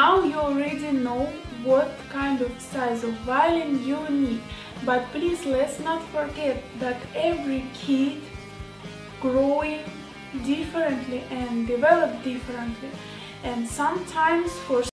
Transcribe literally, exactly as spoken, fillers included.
Now you already know what kind of size of violin you need, but please let's not forget that every kid growing differently and develop differently, and sometimes for